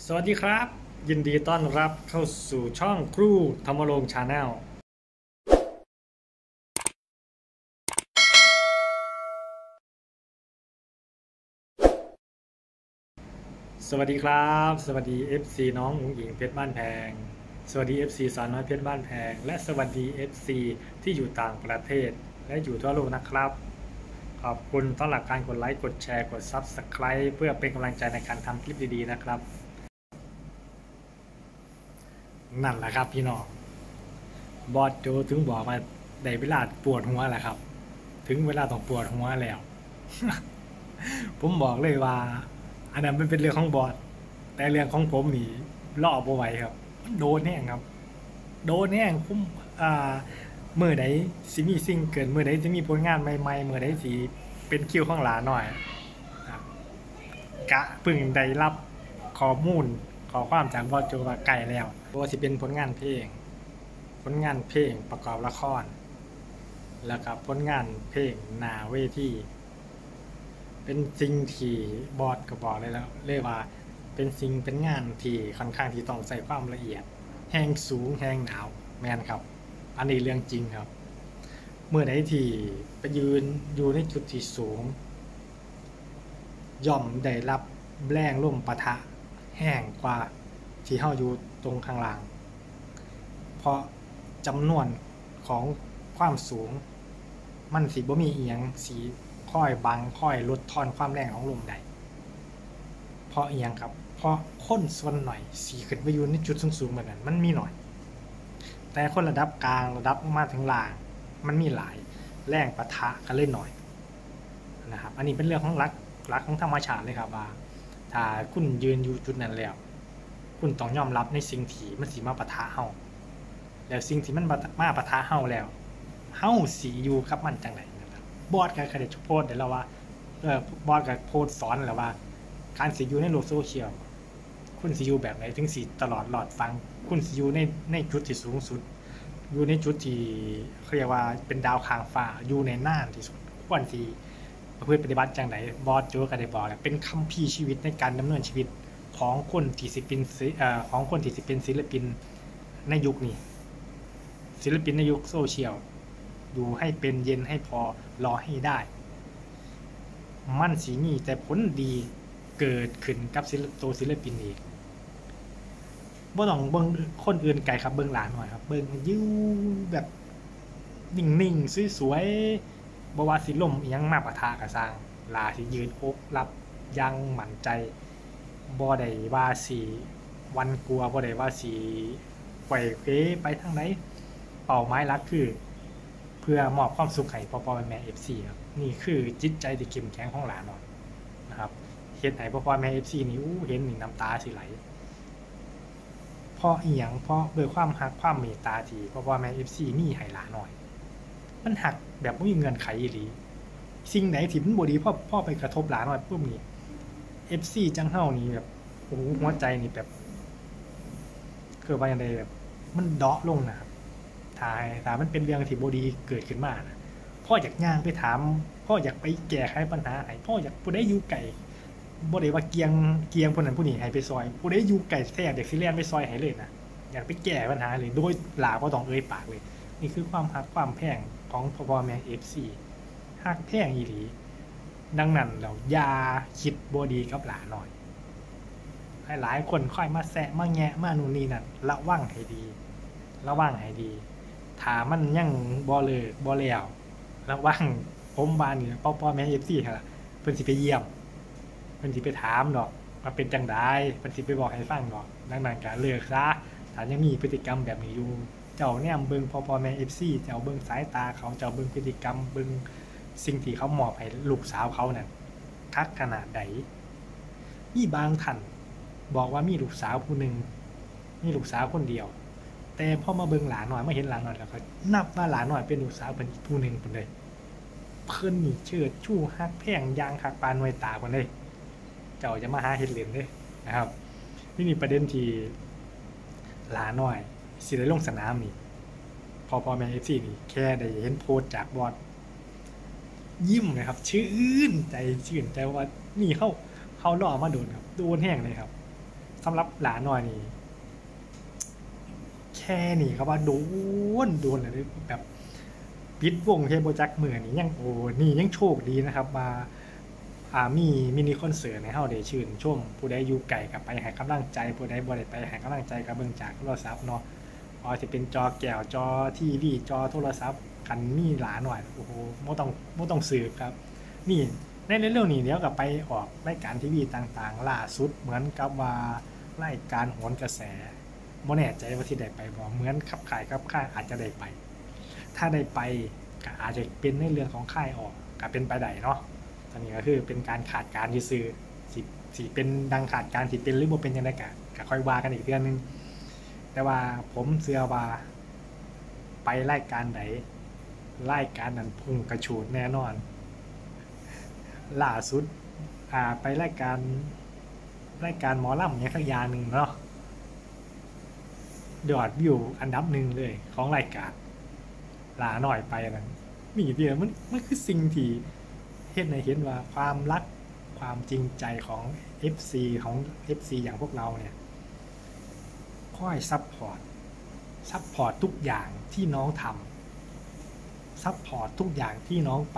สวัสดีครับยินดีต้อนรับเข้าสู่ช่องครูธรรมรงค์ชาแนลสวัสดีครับสวัสดี FC น้องอุ๋งอิงเพชรบ้านแพงสวัสดี FC สาวน้อยเพชรบ้านแพงและสวัสดี FC ที่อยู่ต่างประเทศและอยู่ทั่วโลกนะครับขอบคุณต้อนรับการกดไลค์กดแชร์กด Subscribe เพื่อเป็นกำลังใจในการทำคลิปดีๆนะครับนั่นแหละครับพี่น้องบอสโจถึงบอกมาได้เวลาปวดหัวแหละครับถึงเวลาต้องปวดหัวแล้ว ผมบอกเลยว่าอันนั้นมันเป็นเรื่องของบอสแต่เรื่องของผมนี่ล่อบ่ไหวครับโดนแน่ครับโดนแน่ผมเมื่อใดสิมีซิงเกิลเมื่อใดจะมีผลงานใหม่ๆเมื่อใดสิเป็นคิวของหลาหน่อยกะพึ่งได้รับข้อมูลขอความจากบอสโจว่าไกลแล้วว่าสิเป็นผลงานเพลงประกอบละครแล้วก็ผลงานเพลงหน้าเวทีเป็นสิ่งที่บอสก็บอกเลยแล้วเรียกว่าเป็นงานที่ค่อนข้างที่ต้องใส่ความละเอียดแห้งสูงแห้งหนาวแม่นครับอันนี้เรื่องจริงครับเมื่อใดที่ไปยืนอยู่ในจุดที่สูงย่อมได้รับแรงลมปะทะแห้งกว่าที่เฮาอยู่ตรงข้างล่างเพราะจำนวนของความสูงมันสิบ่มีอีหยังสีค่อยบังค่อยลดทอนความแรงของลมได้เพราะอีหยังครับเพราะคนส่วนหน่อยสีขึ้นไปอยู่ในจุดสูงๆแบบนั้นมันมีหน่อยแต่คนระดับกลางระดับมาถึงล่างมันมีหลายแรงปะทะกันเลยหน่อยนะครับอันนี้เป็นเรื่องของหลักของธรรมชาติเลยครับว่าถ้าคุณยืนอยู่จุดนั้นแล้วคุณต้องยอมรับในสิ่งที่มันสิมาปะทะเฮาแล้วสิ่งที่มันมาปะทะเฮาแล้วเฮาสิอยู่กับมันจังไดนะครับบอสก็เคยได้โพสต์ได้แล้วว่าบอสก็โพสต์สอนแล้วว่าการสิอยู่ในโลกโซเชียลคุณสิอยู่แบบไหนถึงสิตลอดหลอดฟังคุณสิอยู่ในจุดที่สูงสุดอยู่ในจุดที่เขาเรียกว่าเป็นดาวค้างฟ้าอยู่ในน่านที่สุดควรสิประพฤติปฏิบัติจังไดบอสโจก็ได้บอกแล้วเป็นคัมภีร์ชีวิตในการดำเนินชีวิตของคนที่สิเป็นศิลปินในยุคนี้ศิลปินในยุคโซเชียลอยู่ให้เป็นเย็นให้พอรอให้ได้มันสีมีแต่ผลดีเกิดขึ้นกับศิลปินเองบ่ต้องเบิ่งคนอื่นไกลครับเบิ่งหลานหน่อยครับเบิ่งอยู่แบบนิ่งๆสวยๆบ่ว่าสิล่มอีหยังมาปะทะก็สร้างลาสิยืนอกรับยังมั่นใจบ่ได้ว่าสิวันกลัวบ่ได้ว่าสิไขว้เขวไปทางไหนเป้าหมายหลักคือเพื่อมอบความสุขให้พ่อแม่ FC ครับนี่คือจิตใจที่เข้มแข็งของหลานหน่อยนะครับเฮ็ดให้พ่อแม่ FC นี่เห็นนี่น้ำตาสิไหลเพราะอีหยังเพราะด้วยความรักความเมตตาที่พ่อแม่ FC มีให้หลานหน่อยมันหักแบบบ่มีเงื่อนไขอีหลีสิ่งไหนที่มันบ่ดีพ่อไปกระทบหลานหน่อยปุ๊บนี่ FC จังเฮานี่แบบโอ้โหหัวใจนี่แบบคือว่าจังได๋แบบมันเดาะลงนะครับถ้ามันเป็นเรื่องที่บ่ดีเกิดขึ้นมานะพ่ออยากย่างไปถามพ่ออยากไปแก้ไขปัญหาให้พ่ออยากผู้ใดอยู่ไกลบ่ได้ว่าเกียงผู้นั้นผู้นี้ให้ไปซอยผู้ใดอยู่ไกลแท้อยากสิแล่นไปซอยให้เลยนะอยากไปแก้ปัญหาเลยโดยหลาบ่ต้องเอ่ยปากเลยนี่คือความรักความแพงของพ่อแม่ FC รักแพงอีหลีดังนั้นแล้วอย่าคิดบ่ดีกับหลานน้อยหลายคนค่อยมาแซะมาแงะมานู่นนี่นั่นระวังให้ดีถ้ามันยังบ่เลิกบ่แล้วระวังผมว่านี่พ่อแม่ FC หั่นล่ะเพิ่นสิไปเยี่ยมเพิ่นสิไปถามดอกว่าเป็นจังได๋เพิ่นสิไปบอกให้ฟังดอกดังนั้นก็เลิกซะถ้ายังมีพฤติกรรมแบบนี้อยู่เจ้าแนมเบิ่งพ่อแม่ FC เจ้าเบิ่งสายตาเขาเจ้าเบิ่งพฤติกรรมเบิ่งสิ่งที่เขามอบให้ลูกสาวเขานั่นคักขนาดใดมีบางท่านบอกว่ามีลูกสาวผู้หนึ่งมีลูกสาวคนเดียวแต่พอมาเบิ่งหลานหน่อยมาเห็นหลานหน่อยแล้วก็นับว่าหลานหน่อยเป็นลูกสาวเพิ่นอีกผู้หนึ่งเพิ่นเลยเพิ่นนี่เชิดชู้ฮักแพงยางคักปานหน่วยตาเพิ่นเลยเจ้าจะมาหาเฮ็ดเล่นเด้นะครับนี่ประเด็นที่หลานหน่อยสิได้ลงสนามนี่พ่อแม่ FC นี่แค่ได้เห็นโพสต์จากบอสยิ้มนะครับชื่นใจว่านี่เขาล่อมาโดนครับโดนแห้งเลยครับสำหรับหลานหน่อยนี่แค่นี่ครับว่าโดนเลยแบบปิดวงเทโบจักเหมือนนี่ยังโอ้นี่ยังโชคดีนะครับมามีมินิคอนเสิร์ตในเฮาได้ชื่นชมผู้ใดอยู่ไกลกับไปให้กำลังใจผู้ใดบ่ได้ไปให้กำลังใจกับเบิ่งจากโทรศัพท์เนาะพอจะเป็นจอแก้วจอทีวีจอโทรศัพท์กันมีหลาหน่อยโอ้โหบ่ต้องสืบครับนี่ในเรื่องนี้เดี๋ยวกับไปออกรายการทีวีต่างๆล่าสุดเหมือนกับว่ารายการโหนกระแสบ่แน่ใจว่าที่ได้ไปบ่เหมือนขับข่ายอาจจะได้ไปถ้าได้ไปก็อาจจะเป็นในเรื่องของค่ายออกก็เป็นไปได้เนาะตอนนี้ก็คือเป็นการขาดการซื้อสิเป็นดังขาดการสิเป็นหรือบ่เป็นยังไงก็ค่อยว่ากันอีกเรื่องนึงแต่ว่าผมเชื่อว่าไปรายการไหนรายการนั้นพุ่งกระฉูดแน่นอนล่าสุดไปรายการหมอลำอย่างสักอย่างหนึ่งเนาะยอดวิวอันดับหนึ่งเลยของรายการลาหน่อยไปนั้นนี่เดียวมันคือสิ่งที่เห็นว่าความรักความจริงใจของ FC ของ FC อย่างพวกเราเนี่ยค่อยซัพพอร์ตทุกอย่างที่น้องทำซัพพอร์ตทุกอย่างที่น้องไป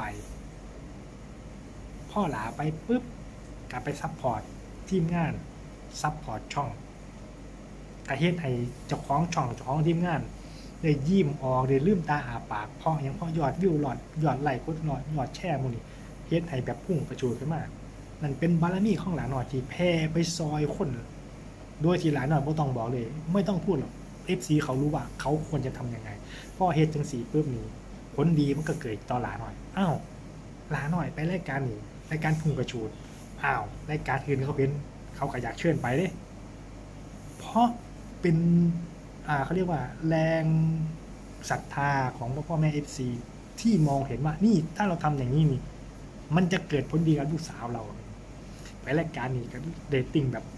พ่อหลาไปปุ๊บกลับไปซัพพอร์ตทีมงานซัพพอร์ตช่องกระเฮ็ดให้เจ้าของช่องเจ้าของทีมงานได้ยิ้มออกได้ลืมตาอาปากเพราะยังเพราะยอดวิวหลอดยอดไลค์กดหลอดยอดแชร์มูนี่เฮ็ดให้แบบพุ่งกระโจนขึ้นมานั่นเป็นบารมีของหลานหน่อยที่แผ่ไปซอยคนโดยที่หลานหน่อยบ่ต้องบอกเลยไม่ต้องพูดหรอก FC เขารู้ว่าเขาควรจะทำยังไงพอเฮ็ดจังสีปุ๊บนี้ผลดีมันก็เกิดต่อหลานหน่อยอ้าวหลานหน่อยไปรายการนี้รายการพุ่งกระโจนอ้าวรายการอื่นเขาเป็นเขาก็อยากเชิญไปเด้เพราะเป็นเขาเรียกว่าแรงศรัทธาของพ่อแม่ FC ที่มองเห็นว่านี่ถ้าเราทำอย่างนี้นี่มันจะเกิดผลดีกับลูกสาวเราไปรายการนี้ก็เรตติ้งแบบ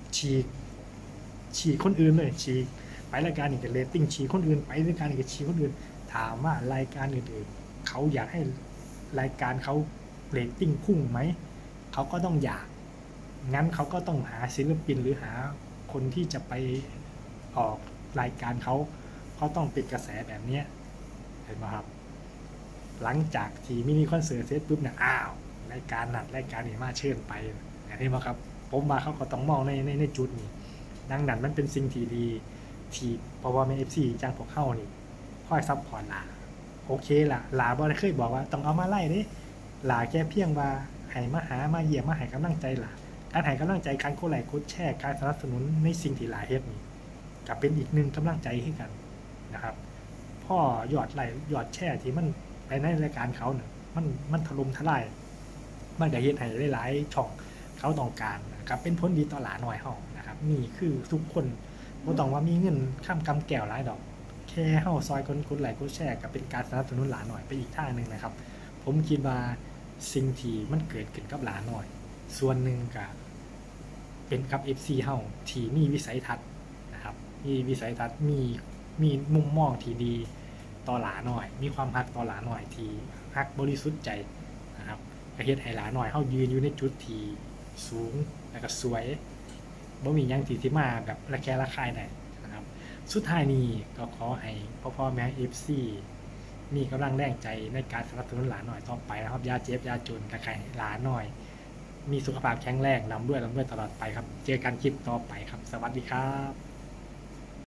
ฉีกคนอื่นเลยฉีกไปรายการนี้ก็เรตติ้งฉีกคนอื่นไปรายการนี้ก็ฉีกคนอื่นถามว่ารายการอื่นๆเขาอยากให้รายการเขาเรตติ้งพุ่งไหมเขาก็ต้องอยากงั้นเขาก็ต้องหาศิลปินหรือหาคนที่จะไปออกรายการเขาต้องปิดกระแสแบบนี้เห็นไหมครับหลังจากที่มินิคอนเสิร์ตเสร็จปุ๊บเนี่ยอ้าวรายการนี้มาเชิญไปอย่างนี้มาครับผมมาเขาก็ต้องมองในจุดนี้ดังนั้นมันเป็นสิ่งที่ดีที่เพราะว่าแม่ FC จ้างพวกเข้านี่ค่อยซัพพอร์ตลาโอเคล่ะลาบ่ได้เคยบอกว่าต้องเอามาไล่เด้ลาแค่เพียงว่าให้มาหามาเยี่ยมมาให้กำลังใจล่ะการให้กำลังใจการกดไลค์กดแชร์การสนับสนุนในสิ่งที่หลายเฮ็ดนี่ก็เป็นอีกหนึ่งกำลังใจให้กันนะครับพ่อยอดไลค์ยอดแชร์ที่มันไปในรายการเขาเนี่ยมันถล่มทลายมันได้เฮ็ดให้หลายๆช่องเขาต้องการนะครับเป็นผลดีต่อหลาหน่อยเฮานะครับนี่คือทุกคนบ่ต้องว่ามีเงินข้ามกำแก้วหลายดอกแค่เฮาซอยกดไลค์กดแชร์ก็เป็นการสนับสนุนหลาหน่อยไปอีกทางนึงนะครับผมคิดว่าสิ่งที่มันเกิดขึ้นกับหลาหน่อยส่วนหนึ่งก็เป็นกับ FC เฮาที่มีวิสัยทัศน์นะครับมีวิสัยทัศน์มีมุมมองที่ดีต่อหลาหน่อยมีความฮักต่อหลาหน่อยที่ฮักบริสุทธิ์ใจนะครับก็เฮ็ดให้หลาหน่อยเฮายืนอยู่ในจุดที่สูงแล้วก็สวยบ่มีหยังที่มาแบบระแคะระคายได้นะครับสุดท้ายนี้ก็ขอให้พ่อแม่ FC มีกำลังแรงใจในการสนับสนุนหลาหน่อยต่อไปนะครับอย่าเจ็บอย่าจนกะไข่หลาหน่อยมีสุขภาพแข็งแรงร่ำรวยตลอดไปครับเจอกันคลิปต่อไปครับสวัสดีครับ